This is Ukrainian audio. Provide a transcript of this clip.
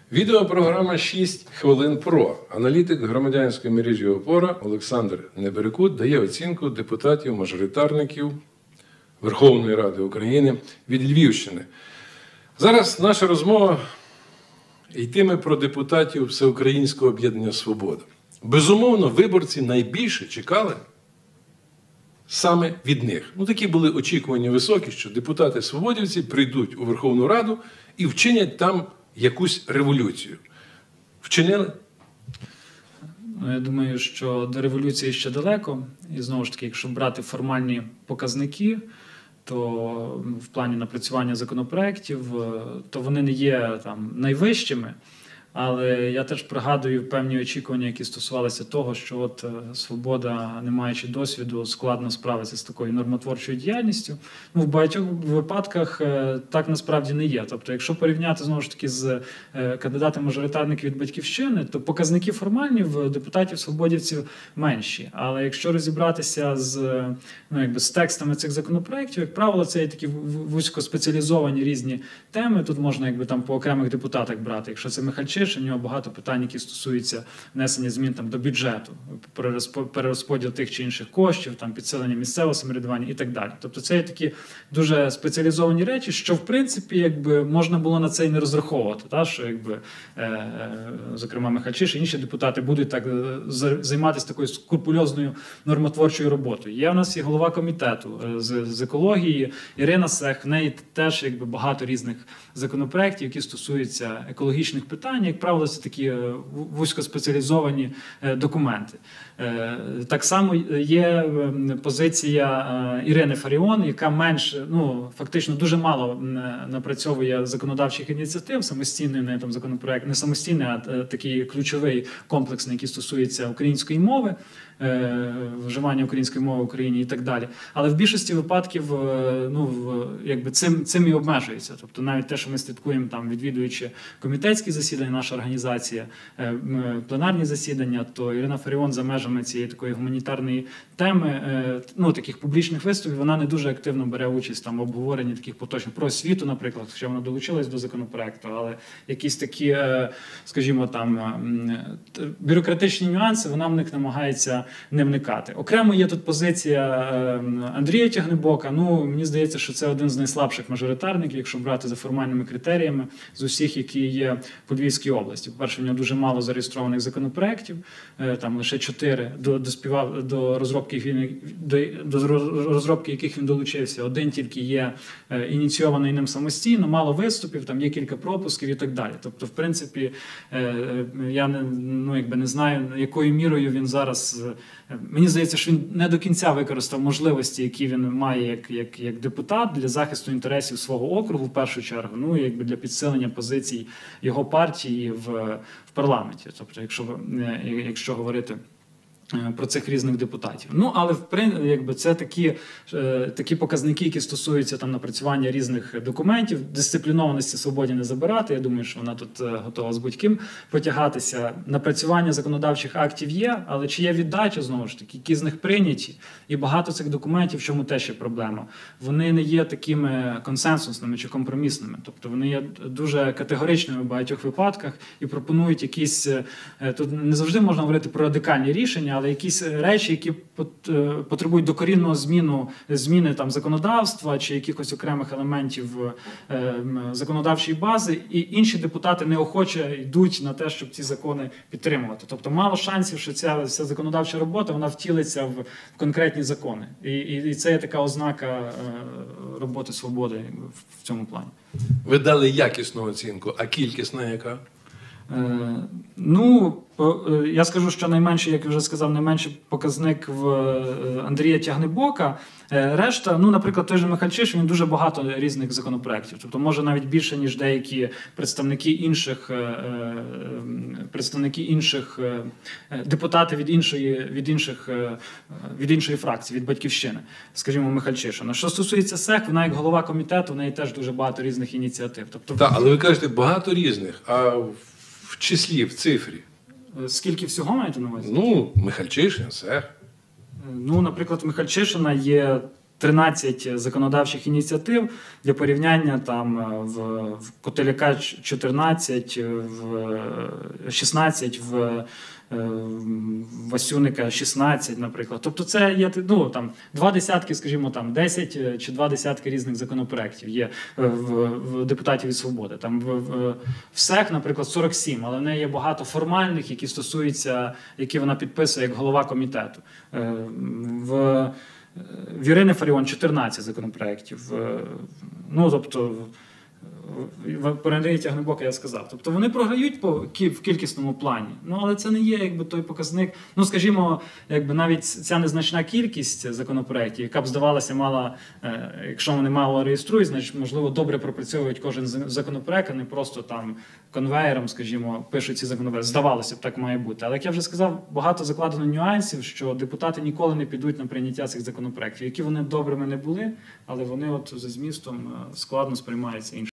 Відеопрограма «6 хвилин ПРО». Аналітик громадянської мережі «Опора» Олександр Неберекут дає оцінку депутатів-мажоритарників Верховної Ради України від Львівщини. Зараз наша розмова йтиме про депутатів Всеукраїнського об'єднання «Свобода». Безумовно, виборці найбільше чекали саме від них. Такі були очікування високі, що депутати-свободівці прийдуть у Верховну Раду і вчинять там якусь революцію. Вчинили? Я думаю, що до революції ще далеко. І знову ж таки, якщо брати формальні показники, то в плані напрацювання законопроєктів, то вони не є там найвищими. Але я теж пригадую певні очікування, які стосувалися того, що от «Свобода», не маючи досвіду, складно справитися з такою нормотворчою діяльністю. В багатьох випадках так насправді не є. Тобто, якщо порівняти, знову ж таки, з кандидатом-мажоритарників від «Батьківщини», то показники формальні в депутатів-свободівців менші. Але якщо розібратися з текстами цих законопроєктів, як правило, це є такі вузькоспеціалізовані різні теми. Тут можна по окремих депутатах брати. Якщо це Михальчишин, у нього багато питань, які стосуються внесення змін до бюджету, перерозподіл тих чи інших коштів, підсилення місцевого самоврядування і так далі. Тобто це є такі дуже спеціалізовані речі, що в принципі можна було на це і не розраховувати, що зокрема Михальчишин і інші депутати будуть так займатися такою скрупульозною нормотворчою роботою. Є у нас і голова комітету з екології Ірина Сех, в неї теж багато різних законопроєктів, які стосуються екологічних питань. Як правило, це такі вузькоспеціалізовані документи. Так само є позиція Ірини Фаріон, яка фактично дуже мало напрацьовує законодавчих ініціатив, самостійний на там законопроект, не самостійний, а такий ключовий, комплексний, який стосується української мови, вживання української мови в Україні і так далі. Але в більшості випадків цим і обмежується. Тобто навіть те, що ми слідкуємо, відвідуючи комітетські засідання, наша організація, пленарні засідання, то Ірина Фаріон за межами цієї такої гуманітарної теми, таких публічних виступів, вона не дуже активно бере участь в обговоренні таких поточних про освіту, наприклад, хоча вона долучилась до законопроекту, але якісь такі, скажімо, бюрократичні нюанси, вона в них намагається не вникати. Окремо є тут позиція Андрія Тягнебока. Мені здається, що це один з найслабших мажоритарників, якщо брати за формальними критеріями, з усіх, які є в Львівській області. По-перше, в нього дуже мало зареєстрованих законопроєктів, лише 4 до розробки яких він долучився. Один тільки є ініційований ним самостійно, мало виступів, є кілька пропусків і так далі. Тобто, в принципі, я не знаю, якою мірою він зараз... Мені здається, що він не до кінця використав можливості, які він має як депутат для захисту інтересів свого округу, в першу чергу, для підсилення позицій його партії в парламенті. Тобто, якщо говорити про цих різних депутатів. Але це такі показники, які стосуються напрацювання різних документів. Дисциплінованості свободі не забирати. Я думаю, що вона тут готова з будь-ким потягатися. Напрацювання законодавчих актів є, але чи є віддача, знову ж таки, які з них прийняті. І багато цих документів, в чому теж є проблема. Вони не є такими консенсусними чи компромісними. Тобто вони є дуже категоричними в багатьох випадках і пропонують якісь, тут не завжди можна говорити про радикальні рішення, але якісь речі, які потребують докорінного зміни законодавства чи якихось окремих елементів законодавчої бази, і інші депутати неохоче йдуть на те, щоб ці закони підтримувати. Тобто мало шансів, що ця законодавча робота, вона втілиться в конкретні закони. І це є така ознака роботи свободи в цьому плані. Ви дали якісну оцінку, а кількісна яка? Я скажу, що найменший, як я вже сказав, найменший показник в Андрія Тягнебока. Решта, наприклад, той же Михальчишин, він дуже багато різних законопроєктів. Тобто, може навіть більше, ніж деякі представники інших депутатів від іншої фракції, від «Батьківщини», скажімо, Михальчишина. Що стосується СЕК, вона як голова комітету, в неї теж дуже багато різних ініціатив. Так, але ви кажете, багато різних, а в числі, в цифрі? Скільки всього маєте на увазі? Михальчишин, СЕК. Наприклад, Михальчишина є 13 законодавчих ініціатив. Для порівняння там в Котеляка 14, в 16, в Васюника 16, наприклад. Тобто це є, ну, там, 2 десятки, скажімо, там, 10 чи 2 десятки різних законопроєктів є в депутатів від «Свободи». Там в СЕК, наприклад, 47, але в неї є багато формальних, які стосуються, які вона підписує як голова комітету. В Ірини Фаріон 14 законопроєктів. Ну, тобто, про Андрія Тягнебока я сказав. Тобто вони програють в кількісному плані, ну, але це не є якби той показник. Ну, скажімо, якби навіть ця незначна кількість законопроєктів, яка б, здавалося, мала, якщо вони мало реєструють, значить, можливо, добре пропрацьовують кожен законопроєкт, а не просто там конвеєром, скажімо, пишуть ці законопроєкти. Здавалося б, так має бути. Але, як я вже сказав, багато закладено нюансів, що депутати ніколи не підуть на прийняття цих законопроєктів, які вони добрими не були, але вони от за змістом складно сприймаються іншими.